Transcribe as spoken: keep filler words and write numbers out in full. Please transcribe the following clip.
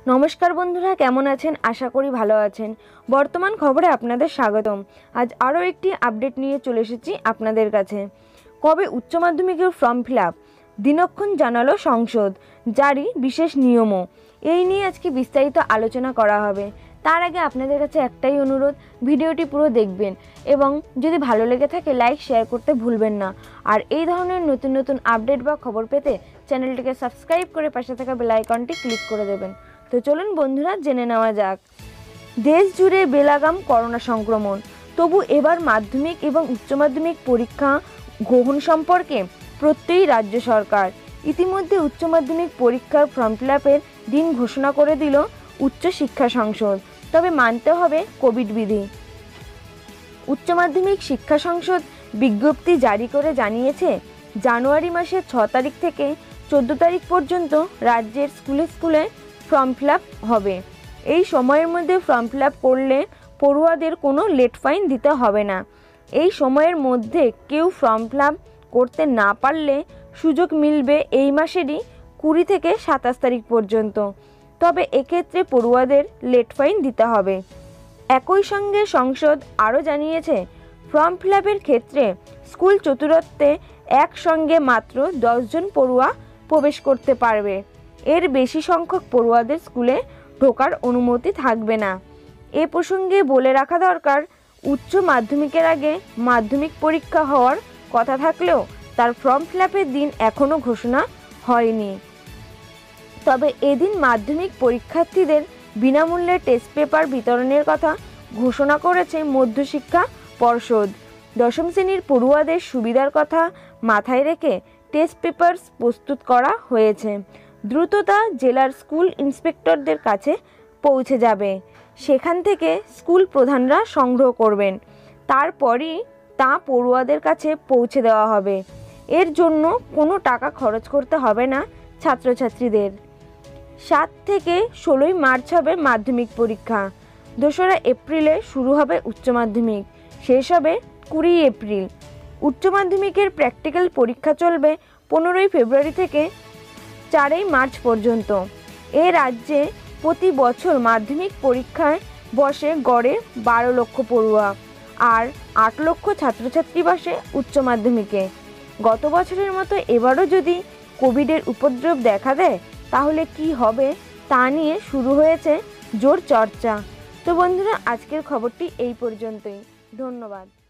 नमस्कार बंधुरा केमन आছেন आशा करी भालो आছেন। बर्तमान खबरे आपनादेर स्वागतम। आज आरो एकटी आपडेट निये चले एसेछि आपनादेर काछे। कबे उच्च माध्यमिकेर फर्म फिलआप दिनक्षण जानालो संसद, जारी विशेष नियमो। এই নিয়ে আজকে বিস্তারিত আলোচনা করা হবে। তার আগে আপনাদের কাছে একটাই অনুরোধ, ভিডিওটি পুরো দেখবেন এবং যদি ভালো লেগে থাকে লাইক শেয়ার করতে ভুলবেন না। আর এই ধরনের নতুন নতুন আপডেট বা খবর পেতে চ্যানেলটিকে সাবস্ক্রাইব করে পাশে থাকা বেল আইকনটি ক্লিক করে দেবেন। তো চলুন বন্ধুরা জেনে নেওয়া যাক। দেশ জুড়ে বেলাগাম করোনা সংক্রমণ, তবু এবার মাধ্যমিক এবং উচ্চ মাধ্যমিক পরীক্ষা গ্রহণ সম্পর্কে প্রত্যয়ী রাজ্য সরকার। ইতিমধ্যে উচ্চ মাধ্যমিক পরীক্ষার ফর্ম ফিলআপের দিন ঘোষণা করে দিল উচ্চ শিক্ষা সংসদ, তবে মানতে হবে কোভিড বিধি। উচ্চ মাধ্যমিক শিক্ষা সংসদ বিজ্ঞপ্তি জারি করে জানিয়েছে, জানুয়ারি মাসের ছ তারিখ থেকে চোদ্দ তারিখ পর্যন্ত রাজ্যের স্কুলে স্কুলে ফর্ম ফিলআপ হবে। এই সময়ের মধ্যে ফর্ম ফিলআপ করলে পড়ুয়াদের কোনো লেট ফাইন দিতে হবে না। এই সময়ের মধ্যে কেউ ফর্ম ফিলআপ করতে না পারলে সুযোগ মিলবে এই মাসেরই কুড়ি থেকে সাতাশ তারিখ পর্যন্ত, তবে এক্ষেত্রে পড়ুয়াদের লেট ফাইন দিতে হবে। একই সঙ্গে সংসদ আরও জানিয়েছে, ফর্ম ফিলআপের ক্ষেত্রে স্কুল চতুরত্বে একসঙ্গে মাত্র দশজন পড়ুয়া প্রবেশ করতে পারবে। এর বেশি সংখ্যক পড়ুয়াদের স্কুলে ঢোকার অনুমতি থাকবে না। এ প্রসঙ্গে বলে রাখা দরকার, উচ্চ মাধ্যমিকের আগে মাধ্যমিক পরীক্ষা হওয়ার কথা থাকলেও তার ফর্ম ফিলআপের দিন এখনও ঘোষণা হয়নি। তবে এদিন মাধ্যমিক পরীক্ষার্থীদের বিনামূল্যে টেস্ট পেপার বিতরণের কথা ঘোষণা করেছে মধ্যশিক্ষা পর্ষদ। দশম শ্রেণীর পড়ুয়াদের সুবিধার কথা মাথায় রেখে টেস্ট পেপার প্রস্তুত করা হয়েছে। দ্রুততা জেলার স্কুল ইন্সপেক্টরদের কাছে পৌঁছে যাবে, সেখান থেকে স্কুল প্রধানরা সংগ্রহ করবেন, তারপরই তা পড়ুয়াদের কাছে পৌঁছে দেওয়া হবে। এর জন্য কোনো টাকা খরচ করতে হবে না ছাত্রছাত্রীদের। সাত থেকে ষোলোই মার্চ হবে মাধ্যমিক পরীক্ষা। দোসরা এপ্রিলে শুরু হবে উচ্চ মাধ্যমিক, শেষ হবে কুড়ি এপ্রিল। উচ্চ মাধ্যমিকের প্র্যাকটিক্যাল পরীক্ষা চলবে পনেরোই ফেব্রুয়ারি থেকে চারই মার্চ পর্যন্ত। এ রাজ্যে প্রতি বছর মাধ্যমিক পরীক্ষায় বসে গড়ে বারো লক্ষ পড়ুয়া, আর আট লক্ষ ছাত্রছাত্রী বসে উচ্চ মাধ্যমিকে। গত বছরের মতো এবারও যদি কোভিডের উপদ্রব দেখা দেয় তাহলে কি হবে তা নিয়ে শুরু হয়েছে জোর চর্চা। তো বন্ধুরা, আজকের খবরটি এই পর্যন্তই। ধন্যবাদ।